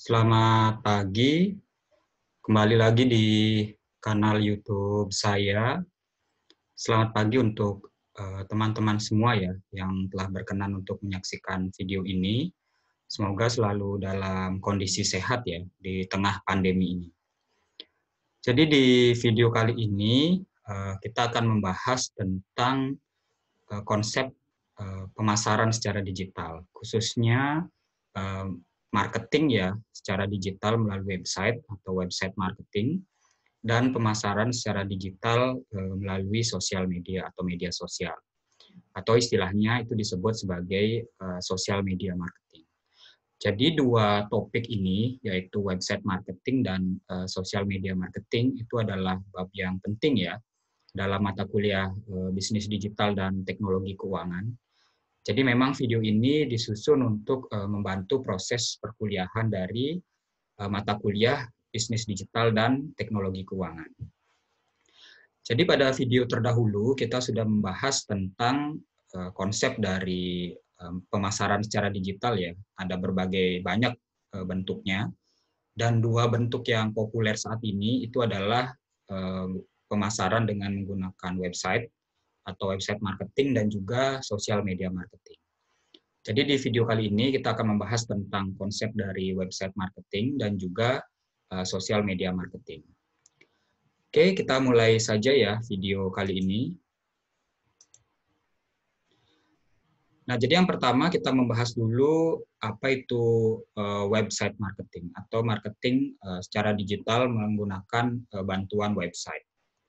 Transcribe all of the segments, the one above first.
Selamat pagi, kembali lagi di kanal YouTube saya. Selamat pagi untuk teman-teman semua ya yang telah berkenan untuk menyaksikan video ini. Semoga selalu dalam kondisi sehat ya di tengah pandemi ini. Jadi di video kali ini kita akan membahas tentang konsep pemasaran secara digital, khususnya marketing ya secara digital melalui website atau website marketing, dan pemasaran secara digital melalui sosial media atau media sosial, atau istilahnya itu disebut sebagai social media marketing. Jadi dua topik ini, yaitu website marketing dan social media marketing, itu adalah bab yang penting ya dalam mata kuliah bisnis digital dan teknologi keuangan. Jadi memang video ini disusun untuk membantu proses perkuliahan dari mata kuliah bisnis digital dan teknologi keuangan. Jadi pada video terdahulu kita sudah membahas tentang konsep dari pemasaran secara digital ya. Ada berbagai banyak bentuknya, dan dua bentuk yang populer saat ini itu adalah pemasaran dengan menggunakan website atau website marketing dan juga social media marketing. Jadi di video kali ini kita akan membahas tentang konsep dari website marketing dan juga social media marketing. Oke, kita mulai saja ya video kali ini. Nah, jadi yang pertama kita membahas dulu apa itu website marketing atau marketing secara digital menggunakan bantuan website.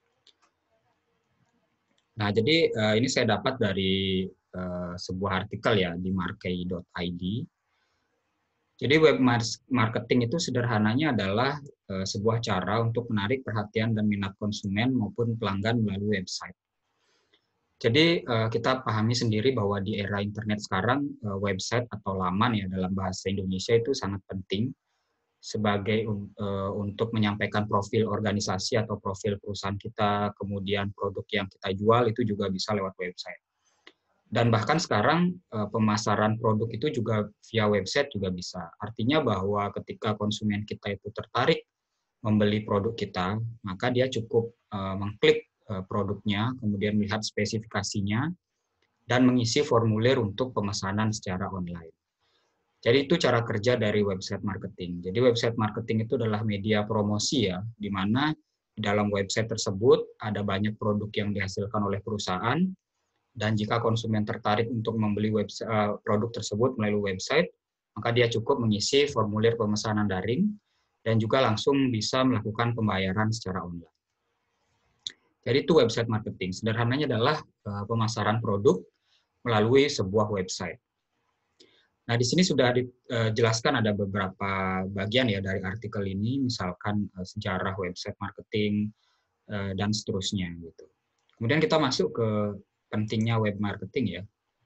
Nah, jadi ini saya dapat dari sebuah artikel ya di markei.id. Jadi web marketing itu sederhananya adalah sebuah cara untuk menarik perhatian dan minat konsumen maupun pelanggan melalui website. Jadi kita pahami sendiri bahwa di era internet sekarang website atau laman ya dalam bahasa Indonesia itu sangat penting sebagai untuk menyampaikan profil organisasi atau profil perusahaan kita, kemudian produk yang kita jual itu juga bisa lewat website. Dan bahkan sekarang pemasaran produk itu juga via website juga bisa. Artinya bahwa ketika konsumen kita itu tertarik membeli produk kita, maka dia cukup mengklik produknya, kemudian melihat spesifikasinya, dan mengisi formulir untuk pemesanan secara online. Jadi itu cara kerja dari website marketing. Jadi website marketing itu adalah media promosi ya, di mana di dalam website tersebut ada banyak produk yang dihasilkan oleh perusahaan, dan jika konsumen tertarik untuk membeli produk tersebut melalui website, maka dia cukup mengisi formulir pemesanan daring dan juga langsung bisa melakukan pembayaran secara online. Jadi itu website marketing. Sederhananya adalah pemasaran produk melalui sebuah website. Nah, di sini sudah dijelaskan ada beberapa bagian ya dari artikel ini, misalkan sejarah website marketing dan seterusnya gitu. Kemudian kita masuk ke pentingnya web marketing ya.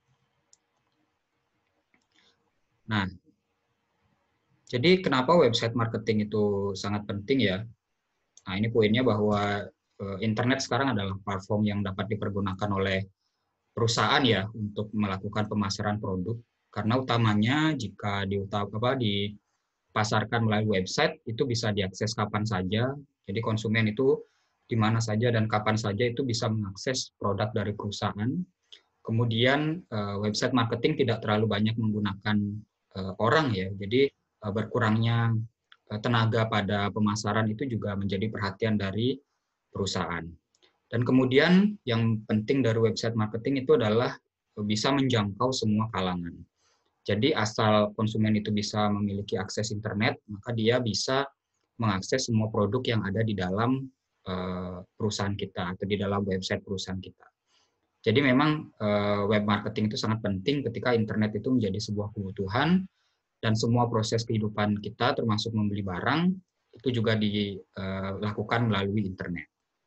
Nah, jadi kenapa website marketing itu sangat penting ya? Nah, ini poinnya bahwa internet sekarang adalah platform yang dapat dipergunakan oleh perusahaan ya untuk melakukan pemasaran produk. Karena utamanya jika dipasarkan melalui website itu bisa diakses kapan saja. Jadi konsumen itu di mana saja dan kapan saja itu bisa mengakses produk dari perusahaan. Kemudian website marketing tidak terlalu banyak menggunakan orang ya. Jadi berkurangnya tenaga pada pemasaran itu juga menjadi perhatian dari perusahaan. Dan kemudian yang penting dari website marketing itu adalah bisa menjangkau semua kalangan. Jadi asal konsumen itu bisa memiliki akses internet, maka dia bisa mengakses semua produk yang ada di dalam perusahaan kita atau di dalam website perusahaan kita. Jadi memang web marketing itu sangat penting ketika internet itu menjadi sebuah kebutuhan dan semua proses kehidupan kita termasuk membeli barang itu juga dilakukan melalui internet.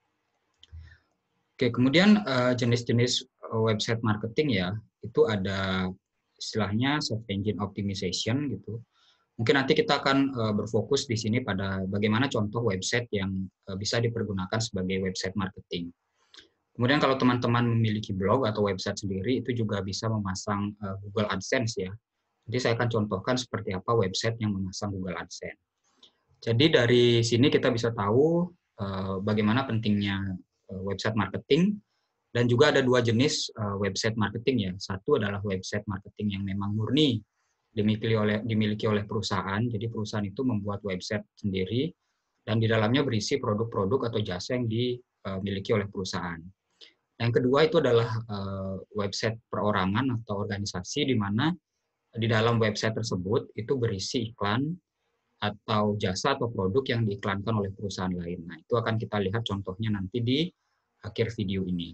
Oke, kemudian jenis-jenis website marketing ya, itu ada istilahnya search engine optimization gitu. Mungkin nanti kita akan berfokus di sini pada bagaimana contoh website yang bisa dipergunakan sebagai website marketing. Kemudian kalau teman-teman memiliki blog atau website sendiri, itu juga bisa memasang Google AdSense ya. Jadi saya akan contohkan seperti apa website yang memasang Google AdSense. Jadi dari sini kita bisa tahu bagaimana pentingnya website marketing, dan juga ada dua jenis website marketing ya. Satu adalah website marketing yang memang murni dimiliki oleh perusahaan. Jadi perusahaan itu membuat website sendiri dan di dalamnya berisi produk-produk atau jasa yang dimiliki oleh perusahaan. Yang kedua itu adalah website perorangan atau organisasi, di mana di dalam website tersebut itu berisi iklan atau jasa atau produk yang diiklankan oleh perusahaan lain. Nah, itu akan kita lihat contohnya nanti di akhir video ini.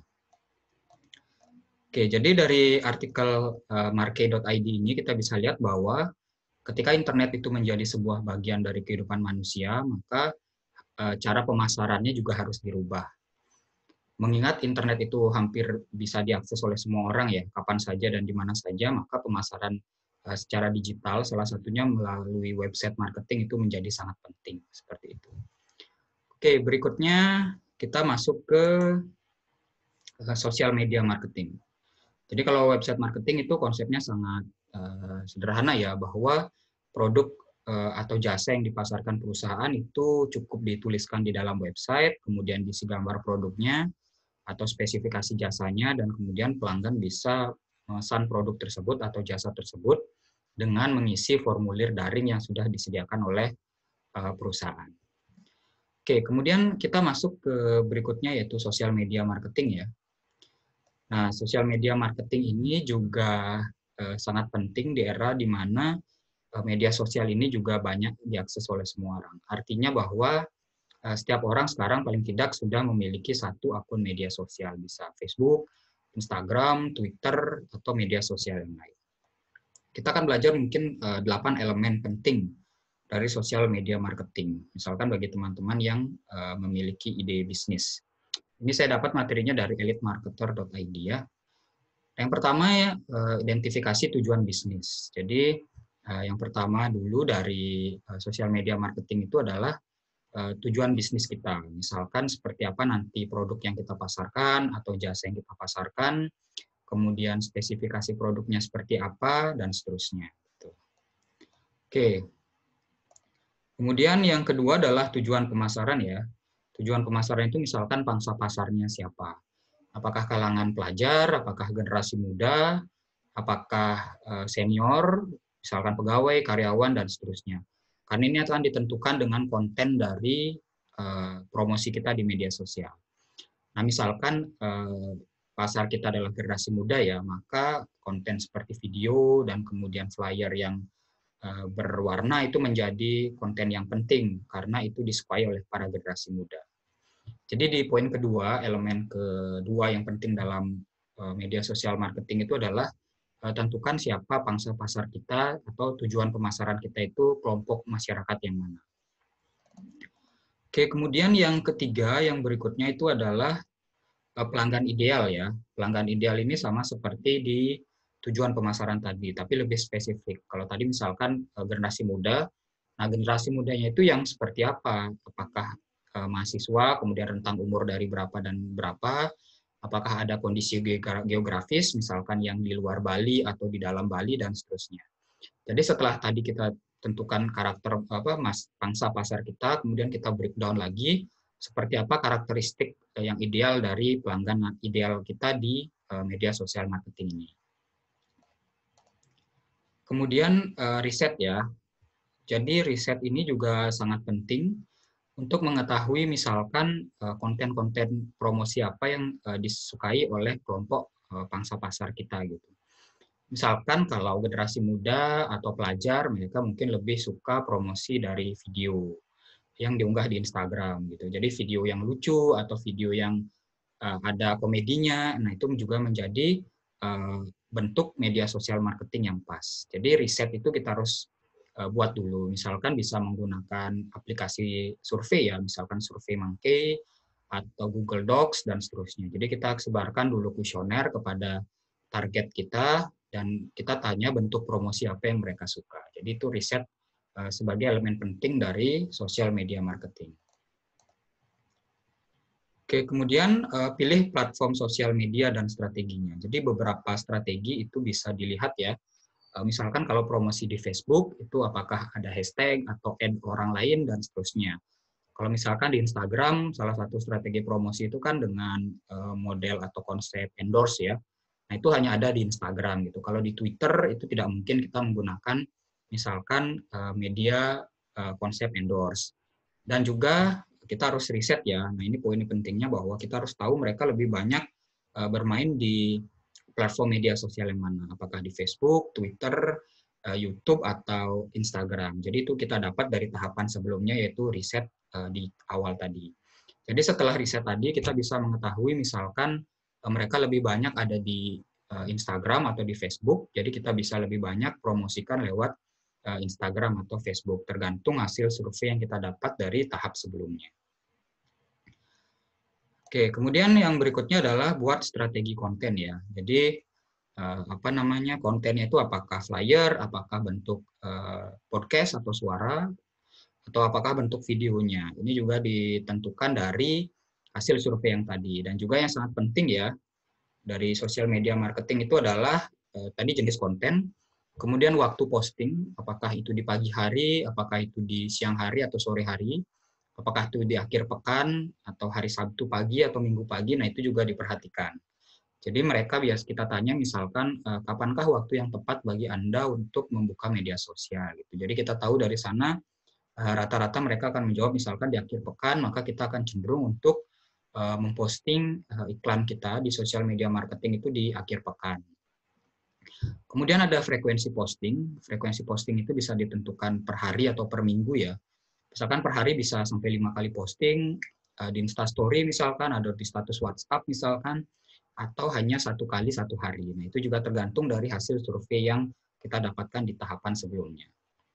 Oke, jadi dari artikel markei.id ini kita bisa lihat bahwa ketika internet itu menjadi sebuah bagian dari kehidupan manusia, maka cara pemasarannya juga harus dirubah. Mengingat internet itu hampir bisa diakses oleh semua orang ya, kapan saja dan di mana saja, maka pemasaran secara digital salah satunya melalui website marketing itu menjadi sangat penting, seperti itu. Oke, berikutnya kita masuk ke sosial media marketing. Jadi kalau website marketing itu konsepnya sangat sederhana ya, bahwa produk atau jasa yang dipasarkan perusahaan itu cukup dituliskan di dalam website, kemudian diisi gambar produknya atau spesifikasi jasanya, dan kemudian pelanggan bisa memesan produk tersebut atau jasa tersebut dengan mengisi formulir daring yang sudah disediakan oleh perusahaan. Oke, kemudian kita masuk ke berikutnya yaitu sosial media marketing ya. Nah, sosial media marketing ini juga sangat penting di era di mana media sosial ini juga banyak diakses oleh semua orang. Artinya bahwa setiap orang sekarang paling tidak sudah memiliki satu akun media sosial, bisa Facebook, Instagram, Twitter, atau media sosial yang lain. Kita akan belajar mungkin 8 elemen penting dari sosial media marketing. Misalkan bagi teman-teman yang memiliki ide bisnis. Ini saya dapat materinya dari elitemarketer.id ya. Yang pertama ya, identifikasi tujuan bisnis. Jadi yang pertama dulu dari sosial media marketing itu adalah tujuan bisnis kita. Misalkan seperti apa nanti produk yang kita pasarkan atau jasa yang kita pasarkan, kemudian spesifikasi produknya seperti apa, dan seterusnya. Oke. Kemudian yang kedua adalah tujuan pemasaran ya. Tujuan pemasaran itu misalkan pangsa pasarnya siapa. Apakah kalangan pelajar, apakah generasi muda, apakah senior, misalkan pegawai, karyawan, dan seterusnya. Karena ini akan ditentukan dengan konten dari promosi kita di media sosial. Nah, misalkan pasar kita adalah generasi muda ya, maka konten seperti video dan kemudian flyer yang berwarna itu menjadi konten yang penting karena itu disukai oleh para generasi muda. Jadi di poin kedua, elemen kedua yang penting dalam media sosial marketing itu adalah tentukan siapa pangsa pasar kita atau tujuan pemasaran kita itu kelompok masyarakat yang mana. Oke, kemudian yang ketiga, yang berikutnya itu adalah pelanggan ideal ya. Pelanggan ideal ini sama seperti di tujuan pemasaran tadi, tapi lebih spesifik. Kalau tadi misalkan generasi muda, nah generasi mudanya itu yang seperti apa? Apakah mahasiswa, kemudian rentang umur dari berapa dan berapa, apakah ada kondisi geografis, misalkan yang di luar Bali atau di dalam Bali, dan seterusnya. Jadi setelah tadi kita tentukan karakter pangsa pasar kita, kemudian kita breakdown lagi seperti apa karakteristik yang ideal dari pelanggan ideal kita di media sosial marketing ini. Kemudian riset ya. Jadi riset ini juga sangat penting untuk mengetahui misalkan konten-konten promosi apa yang disukai oleh kelompok pangsa pasar kita gitu. Misalkan kalau generasi muda atau pelajar, mereka mungkin lebih suka promosi dari video yang diunggah di Instagram gitu. Jadi video yang lucu atau video yang ada komedinya, nah itu juga menjadi bentuk media sosial marketing yang pas. Jadi riset itu kita harus buat dulu. Misalkan bisa menggunakan aplikasi survei ya, misalkan survei Monkey atau Google Docs dan seterusnya. Jadi kita sebarkan dulu kuesioner kepada target kita dan kita tanya bentuk promosi apa yang mereka suka. Jadi itu riset sebagai elemen penting dari sosial media marketing. Oke, kemudian pilih platform sosial media dan strateginya. Jadi beberapa strategi itu bisa dilihat ya. Misalkan kalau promosi di Facebook, itu apakah ada hashtag atau add orang lain, dan seterusnya. Kalau misalkan di Instagram, salah satu strategi promosi itu kan dengan model atau konsep endorse ya. Nah, itu hanya ada di Instagram gitu. Kalau di Twitter itu tidak mungkin kita menggunakan misalkan media konsep endorse. Dan juga kita harus riset ya. Nah, ini poin pentingnya bahwa kita harus tahu mereka lebih banyak bermain di platform media sosial yang mana. Apakah di Facebook, Twitter, YouTube, atau Instagram. Jadi itu kita dapat dari tahapan sebelumnya, yaitu riset di awal tadi. Jadi setelah riset tadi, kita bisa mengetahui misalkan mereka lebih banyak ada di Instagram atau di Facebook, jadi kita bisa lebih banyak promosikan lewat Instagram atau Facebook, tergantung hasil survei yang kita dapat dari tahap sebelumnya. Oke, kemudian yang berikutnya adalah buat strategi konten ya. Jadi kontennya itu apakah flyer, apakah bentuk podcast atau suara, atau apakah bentuk videonya. Ini juga ditentukan dari hasil survei yang tadi. Dan juga yang sangat penting ya dari sosial media marketing itu adalah tadi jenis konten, kemudian waktu posting, apakah itu di pagi hari, apakah itu di siang hari atau sore hari, apakah itu di akhir pekan atau hari Sabtu pagi atau Minggu pagi. Nah, itu juga diperhatikan. Jadi mereka biasa kita tanya misalkan kapankah waktu yang tepat bagi Anda untuk membuka media sosial gitu. Jadi kita tahu dari sana rata-rata mereka akan menjawab misalkan di akhir pekan, maka kita akan cenderung untuk memposting iklan kita di sosial media marketing itu di akhir pekan. Kemudian ada frekuensi posting. Frekuensi posting itu bisa ditentukan per hari atau per minggu ya. Misalkan per hari bisa sampai 5 kali posting di Instastory misalkan, ada di status WhatsApp misalkan, atau hanya 1 kali 1 hari. Nah, itu juga tergantung dari hasil survei yang kita dapatkan di tahapan sebelumnya.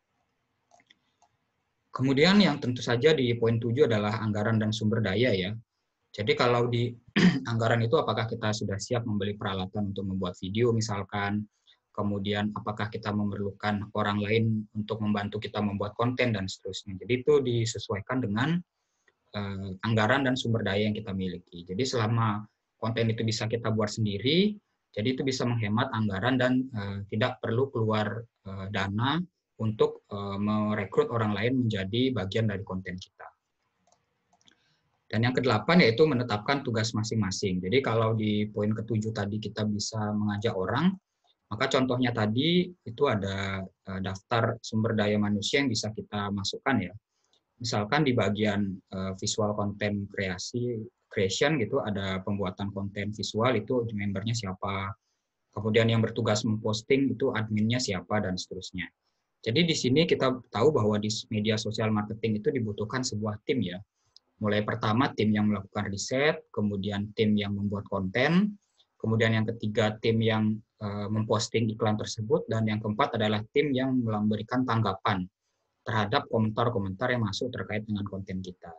Kemudian yang tentu saja di poin 7 adalah anggaran dan sumber daya ya. Jadi kalau di anggaran itu apakah kita sudah siap membeli peralatan untuk membuat video misalkan, kemudian apakah kita memerlukan orang lain untuk membantu kita membuat konten dan seterusnya. Jadi itu disesuaikan dengan anggaran dan sumber daya yang kita miliki. Jadi selama konten itu bisa kita buat sendiri, jadi itu bisa menghemat anggaran dan tidak perlu keluar dana untuk merekrut orang lain menjadi bagian dari konten kita. Dan yang kedelapan yaitu menetapkan tugas masing-masing. Jadi kalau di poin ke-7 tadi kita bisa mengajak orang, maka contohnya tadi itu ada daftar sumber daya manusia yang bisa kita masukkan ya. Misalkan di bagian visual content creation gitu, ada pembuatan konten visual itu membernya siapa, kemudian yang bertugas memposting itu adminnya siapa, dan seterusnya. Jadi di sini kita tahu bahwa di media sosial marketing itu dibutuhkan sebuah tim ya. Mulai pertama tim yang melakukan riset, kemudian tim yang membuat konten, kemudian yang ketiga tim yang memposting iklan tersebut, dan yang keempat adalah tim yang memberikan tanggapan terhadap komentar-komentar yang masuk terkait dengan konten kita.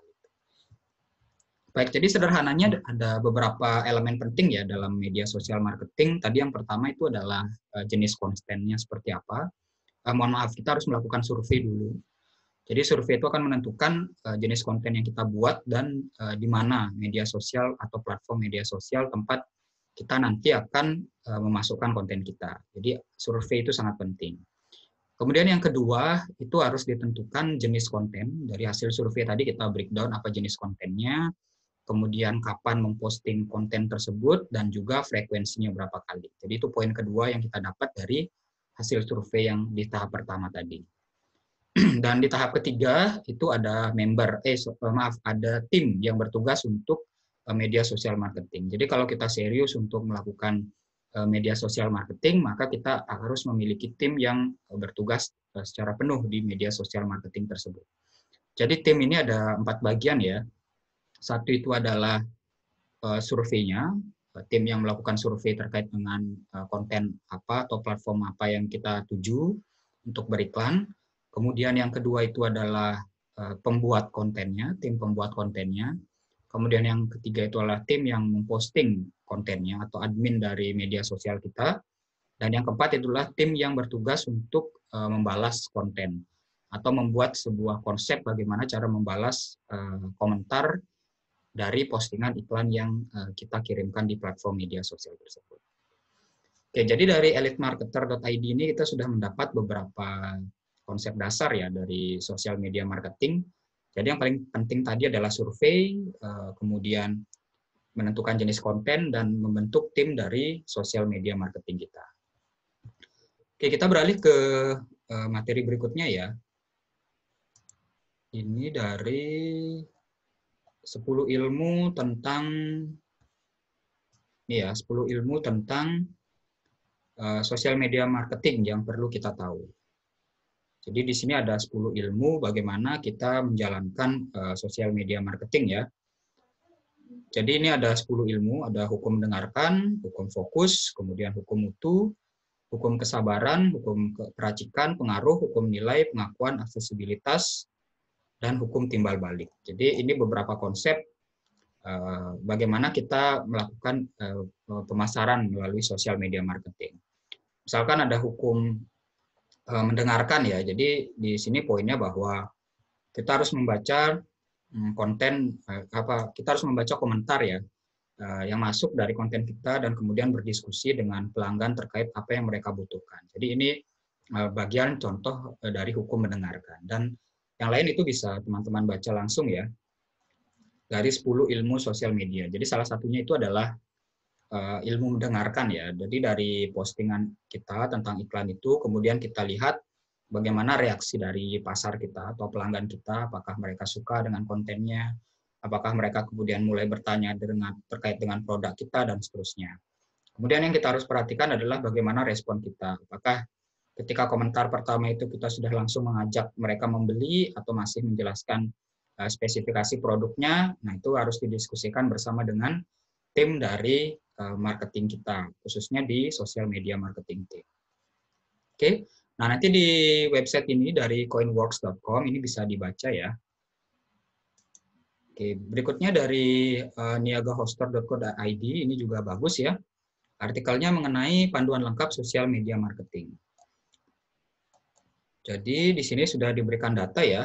Baik, jadi sederhananya ada beberapa elemen penting ya dalam media sosial marketing. Tadi yang pertama itu adalah jenis kontennya seperti apa. Mohon maaf, kita harus melakukan survei dulu. Jadi survei itu akan menentukan jenis konten yang kita buat dan di mana media sosial atau platform media sosial tempat kita nanti akan memasukkan konten kita. Jadi survei itu sangat penting. Kemudian yang kedua, itu harus ditentukan jenis konten. Dari hasil survei tadi kita breakdown apa jenis kontennya, kemudian kapan memposting konten tersebut, dan juga frekuensinya berapa kali. Jadi itu poin kedua yang kita dapat dari hasil survei yang di tahap pertama tadi. Dan di tahap ketiga itu ada ada tim yang bertugas untuk media sosial marketing. Jadi kalau kita serius untuk melakukan media sosial marketing, maka kita harus memiliki tim yang bertugas secara penuh di media sosial marketing tersebut. Jadi tim ini ada 4 bagian ya. Satu itu adalah surveinya, tim yang melakukan survei terkait dengan konten apa atau platform apa yang kita tuju untuk beriklan. Kemudian yang kedua itu adalah pembuat kontennya, tim pembuat kontennya. Kemudian yang ketiga itu adalah tim yang memposting kontennya atau admin dari media sosial kita. Dan yang keempat itulah tim yang bertugas untuk membalas konten atau membuat sebuah konsep bagaimana cara membalas komentar dari postingan iklan yang kita kirimkan di platform media sosial tersebut. Oke, jadi dari elitemarketer.id ini kita sudah mendapat beberapa konsep dasar ya dari sosial media marketing. Jadi yang paling penting tadi adalah survei, kemudian menentukan jenis konten, dan membentuk tim dari sosial media marketing kita. Oke, kita beralih ke materi berikutnya ya. Ini dari 10 ilmu tentang 10 ilmu tentang sosial media marketing yang perlu kita tahu. Jadi di sini ada 10 ilmu bagaimana kita menjalankan sosial media marketing ya. Jadi ini ada 10 ilmu, ada hukum mendengarkan, hukum fokus, kemudian hukum mutu, hukum kesabaran, hukum peracikan, pengaruh, hukum nilai, pengakuan, aksesibilitas, dan hukum timbal balik. Jadi ini beberapa konsep bagaimana kita melakukan pemasaran melalui sosial media marketing. Misalkan ada hukum mendengarkan ya. Jadi di sini poinnya bahwa kita harus membaca konten kita harus membaca komentar ya yang masuk dari konten kita dan kemudian berdiskusi dengan pelanggan terkait apa yang mereka butuhkan. Jadi ini bagian contoh dari hukum mendengarkan, dan yang lain itu bisa teman-teman baca langsung ya dari 10 ilmu sosial media. Jadi salah satunya itu adalah ilmu mendengarkan ya. Jadi dari postingan kita tentang iklan itu kemudian kita lihat bagaimana reaksi dari pasar kita atau pelanggan kita, apakah mereka suka dengan kontennya, apakah mereka kemudian mulai bertanya terkait dengan produk kita, dan seterusnya. Kemudian yang kita harus perhatikan adalah bagaimana respon kita. Apakah ketika komentar pertama itu kita sudah langsung mengajak mereka membeli atau masih menjelaskan spesifikasi produknya. Nah, itu harus didiskusikan bersama dengan tim dari marketing kita, khususnya di sosial media marketing team. Oke. Nah, nanti di website ini dari coinworks.com ini bisa dibaca ya. Oke, berikutnya dari niagahoster.co.id ini juga bagus ya. Artikelnya mengenai panduan lengkap sosial media marketing. Jadi di sini sudah diberikan data ya.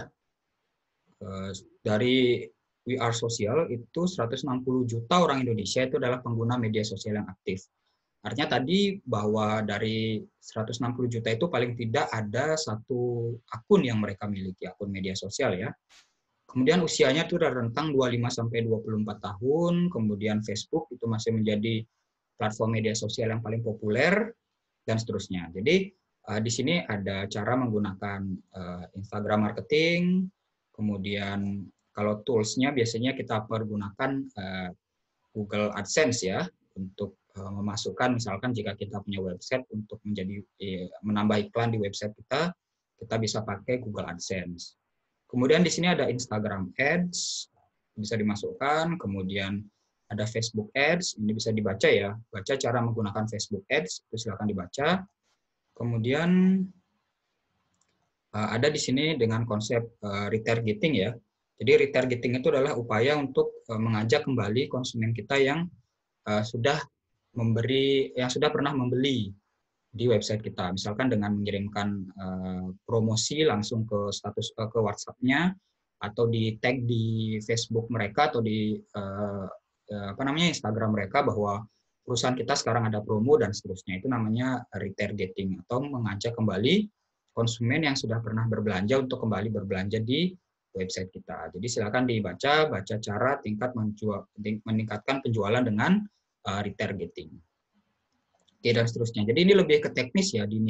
Dari We Are Social itu 160 juta orang Indonesia itu adalah pengguna media sosial yang aktif. Artinya tadi bahwa dari 160 juta itu paling tidak ada satu akun yang mereka miliki, akun media sosial ya. Kemudian usianya itu rentang 25 sampai 24 tahun, kemudian Facebook itu masih menjadi platform media sosial yang paling populer, dan seterusnya. Jadi di sini ada cara menggunakan Instagram marketing, kemudian kalau tools-nya biasanya kita pergunakan Google AdSense ya, untuk memasukkan misalkan jika kita punya website untuk menambah iklan di website kita bisa pakai Google AdSense. Kemudian di sini ada Instagram Ads, bisa dimasukkan, kemudian ada Facebook Ads, ini bisa dibaca ya, baca cara menggunakan Facebook Ads, itu silakan dibaca. Kemudian ada di sini dengan konsep retargeting ya. Jadi retargeting itu adalah upaya untuk mengajak kembali konsumen kita yang sudah pernah membeli di website kita, misalkan dengan mengirimkan promosi langsung ke ke WhatsApp-nya, atau di tag di Facebook mereka, atau di Instagram mereka bahwa perusahaan kita sekarang ada promo, dan seterusnya. Itu namanya retargeting, atau mengajak kembali konsumen yang sudah pernah berbelanja untuk kembali berbelanja di website kita. Jadi silakan baca cara meningkatkan penjualan dengan retargeting. Oke, dan seterusnya. Jadi ini lebih ke teknis ya di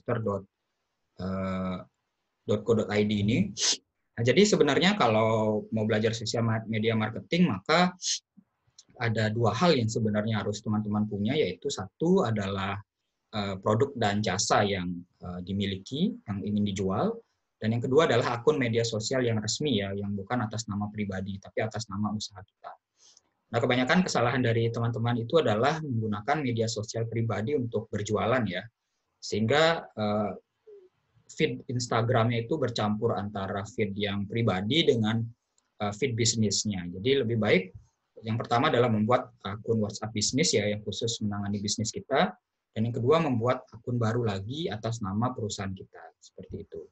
niagahoster.co.id ini. Nah, jadi sebenarnya kalau mau belajar sosial media marketing, maka ada dua hal yang sebenarnya harus teman-teman punya, yaitu satu adalah produk dan jasa yang dimiliki, yang ingin dijual, dan yang kedua adalah akun media sosial yang resmi ya, yang bukan atas nama pribadi, tapi atas nama usaha kita. Nah, kebanyakan kesalahan dari teman-teman itu adalah menggunakan media sosial pribadi untuk berjualan ya, sehingga feed Instagramnya itu bercampur antara feed yang pribadi dengan feed bisnisnya. Jadi lebih baik yang pertama adalah membuat akun WhatsApp bisnis ya, yang khusus menangani bisnis kita, dan yang kedua membuat akun baru lagi atas nama perusahaan kita, seperti itu.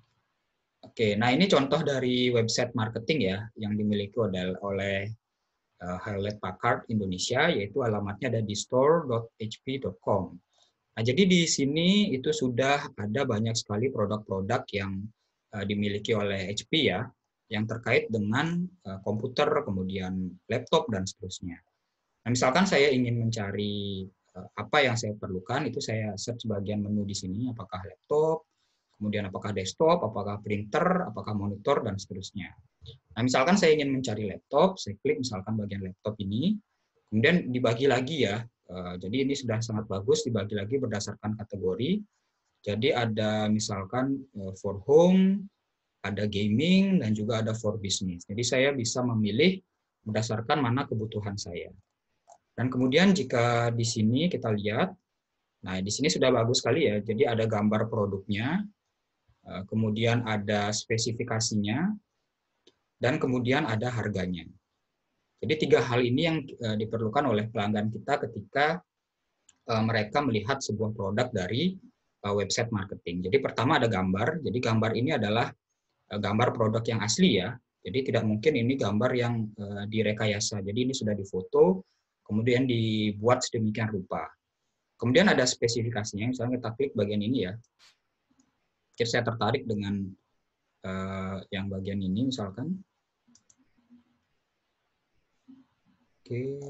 Oke, nah ini contoh dari website marketing ya yang dimiliki oleh Hewlett Packard Indonesia, yaitu alamatnya ada di store.hp.com. Nah, jadi di sini itu sudah ada banyak sekali produk-produk yang dimiliki oleh HP ya, yang terkait dengan komputer, kemudian laptop, dan seterusnya. Nah, misalkan saya ingin mencari apa yang saya perlukan, itu saya search bagian menu di sini, apakah laptop, kemudian apakah desktop, apakah printer, apakah monitor, dan seterusnya. Nah, misalkan saya ingin mencari laptop, saya klik misalkan bagian laptop ini, kemudian dibagi lagi ya. Jadi ini sudah sangat bagus, dibagi lagi berdasarkan kategori. Jadi ada misalkan for home, ada gaming, dan juga ada for business. Jadi saya bisa memilih berdasarkan mana kebutuhan saya. Dan kemudian jika di sini kita lihat, nah di sini sudah bagus sekali ya. Jadi ada gambar produknya, kemudian ada spesifikasinya, dan kemudian ada harganya. Jadi 3 hal ini yang diperlukan oleh pelanggan kita ketika mereka melihat sebuah produk dari website marketing. Jadi pertama ada gambar. Jadi gambar ini adalah gambar produk yang asli ya. Jadi tidak mungkin ini gambar yang direkayasa. Jadi ini sudah difoto, kemudian dibuat sedemikian rupa. Kemudian ada spesifikasinya. Misalnya kita klik bagian ini ya. Mungkin saya tertarik dengan yang bagian ini misalkan. Oke.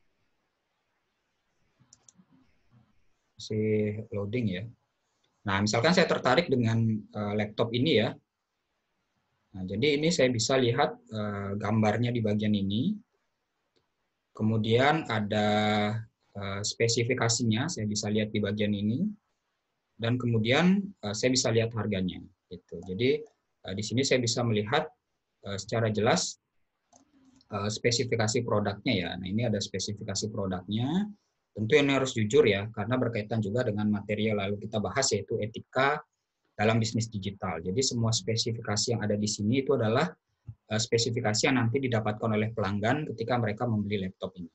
Masih loading ya. Nah, misalkan saya tertarik dengan laptop ini ya. Nah, jadi ini saya bisa lihat gambarnya di bagian ini. Kemudian ada spesifikasinya, saya bisa lihat di bagian ini. Dan kemudian saya bisa lihat harganya. Gitu. Jadi di sini saya bisa melihat secara jelas spesifikasi produknya ya. Nah, ini ada spesifikasi produknya. Tentu ini harus jujur ya, karena berkaitan juga dengan materi yang lalu kita bahas, yaitu etika dalam bisnis digital. Jadi semua spesifikasi yang ada di sini itu adalah spesifikasi yang nanti didapatkan oleh pelanggan ketika mereka membeli laptop ini.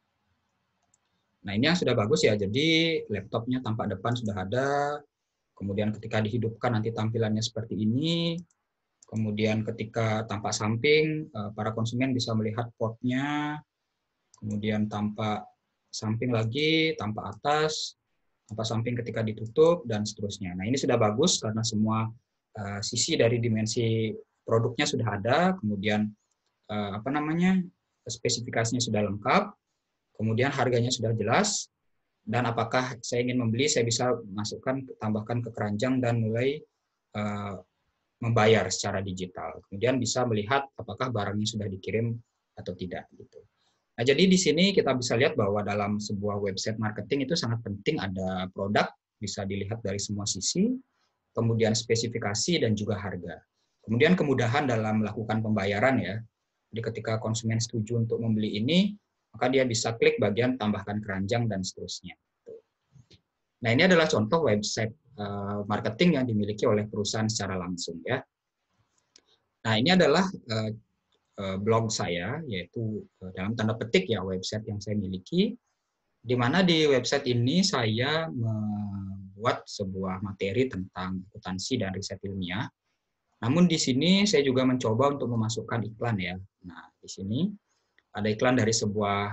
Nah, ini yang sudah bagus ya. Jadi laptopnya tampak depan sudah ada. Kemudian ketika dihidupkan nanti tampilannya seperti ini. Kemudian ketika tampak samping, para konsumen bisa melihat portnya. Kemudian tampak samping lagi, tampak atas, tampak samping ketika ditutup, dan seterusnya. Nah, ini sudah bagus karena semua sisi dari dimensi produknya sudah ada, kemudian spesifikasinya sudah lengkap, kemudian harganya sudah jelas, dan apakah saya ingin membeli, saya bisa masukkan, tambahkan ke keranjang dan mulai membayar secara digital. Kemudian bisa melihat apakah barangnya sudah dikirim atau tidak. Gitu. Nah, jadi di sini kita bisa lihat bahwa dalam sebuah website marketing itu sangat penting ada produk, bisa dilihat dari semua sisi, kemudian spesifikasi dan juga harga. Kemudian kemudahan dalam melakukan pembayaran ya. Jadi ketika konsumen setuju untuk membeli ini, maka dia bisa klik bagian tambahkan keranjang dan seterusnya. Nah, ini adalah contoh website marketing yang dimiliki oleh perusahaan secara langsung ya. Nah, ini adalah blog saya, yaitu dalam tanda petik ya website yang saya miliki, di mana di website ini saya membuat sebuah materi tentang akuntansi dan riset ilmiah. Namun di sini saya juga mencoba untuk memasukkan iklan ya. Nah, di sini ada iklan dari sebuah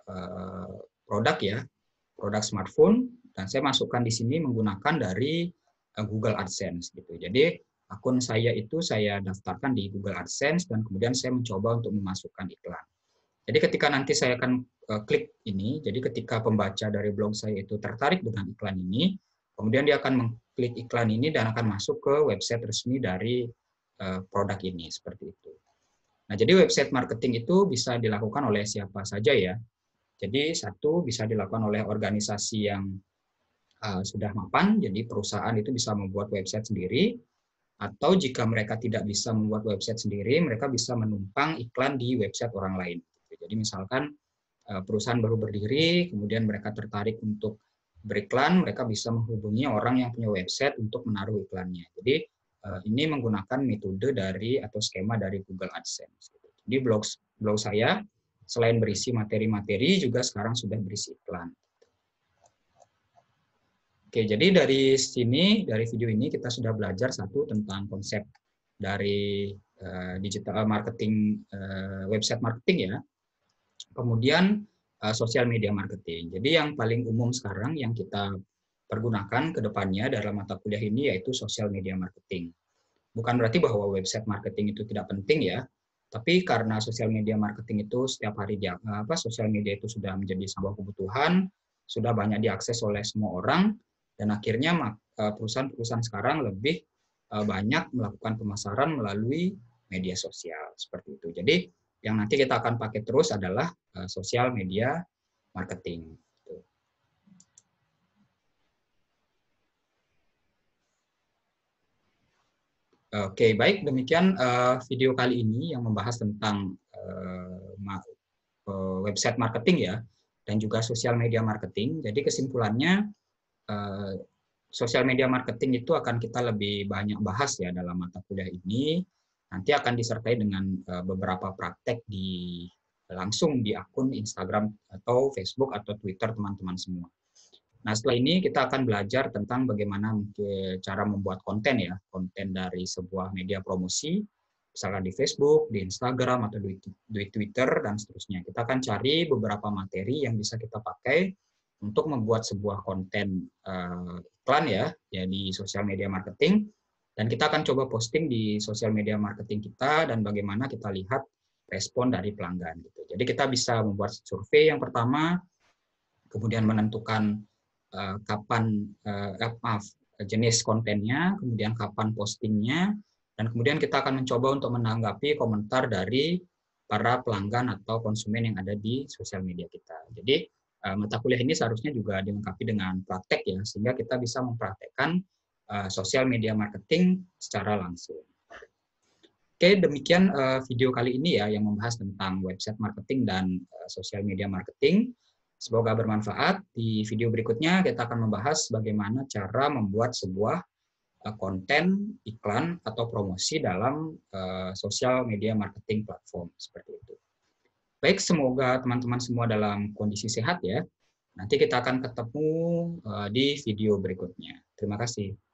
produk ya, produk smartphone, dan saya masukkan di sini menggunakan dari Google AdSense gitu. Jadi akun saya itu saya daftarkan di Google AdSense dan kemudian saya mencoba untuk memasukkan iklan. Jadi ketika nanti saya akan klik ini, jadi ketika pembaca dari blog saya itu tertarik dengan iklan ini, kemudian dia akan mengklik iklan ini dan akan masuk ke website resmi dari produk ini, seperti itu. Nah, jadi website marketing itu bisa dilakukan oleh siapa saja ya. Jadi satu bisa dilakukan oleh organisasi yang sudah mapan, jadi perusahaan itu bisa membuat website sendiri, atau jika mereka tidak bisa membuat website sendiri, mereka bisa menumpang iklan di website orang lain. Jadi misalkan perusahaan baru berdiri, kemudian mereka tertarik untuk beriklan, mereka bisa menghubungi orang yang punya website untuk menaruh iklannya. Jadi ini menggunakan metode dari atau skema dari Google AdSense. Jadi blog saya selain berisi materi-materi juga sekarang sudah berisi iklan. Oke, jadi dari sini, dari video ini kita sudah belajar satu tentang konsep dari digital marketing, website marketing ya. Kemudian sosial media marketing. Jadi yang paling umum sekarang yang kita pergunakan ke depannya dalam mata kuliah ini yaitu sosial media marketing. Bukan berarti bahwa website marketing itu tidak penting ya, tapi karena sosial media marketing itu setiap hari sosial media itu sudah menjadi sebuah kebutuhan, sudah banyak diakses oleh semua orang, dan akhirnya perusahaan-perusahaan sekarang lebih banyak melakukan pemasaran melalui media sosial seperti itu. Jadi yang nanti kita akan pakai terus adalah sosial media marketing. Oke, baik demikian video kali ini yang membahas tentang website marketing ya, dan juga sosial media marketing. Jadi kesimpulannya, sosial media marketing itu akan kita lebih banyak bahas ya dalam mata kuliah ini. Nanti akan disertai dengan beberapa praktek langsung di akun Instagram atau Facebook atau Twitter teman-teman semua. Nah, setelah ini kita akan belajar tentang bagaimana cara membuat konten ya, konten dari sebuah media promosi, misalkan di Facebook, di Instagram, atau di Twitter, dan seterusnya. Kita akan cari beberapa materi yang bisa kita pakai untuk membuat sebuah konten iklan ya di sosial media marketing, dan kita akan coba posting di sosial media marketing kita, dan bagaimana kita lihat respon dari pelanggan. Gitu. Jadi kita bisa membuat survei yang pertama, kemudian menentukan jenis kontennya, kemudian kapan postingnya, dan kemudian kita akan mencoba untuk menanggapi komentar dari para pelanggan atau konsumen yang ada di sosial media kita. Jadi mata kuliah ini seharusnya juga dilengkapi dengan praktek ya, sehingga kita bisa mempraktekkan sosial media marketing secara langsung. Oke, demikian video kali ini ya yang membahas tentang website marketing dan sosial media marketing. Semoga bermanfaat. Di video berikutnya kita akan membahas bagaimana cara membuat sebuah konten, iklan, atau promosi dalam sosial media marketing platform seperti itu. Baik, semoga teman-teman semua dalam kondisi sehat ya. Nanti kita akan ketemu di video berikutnya. Terima kasih.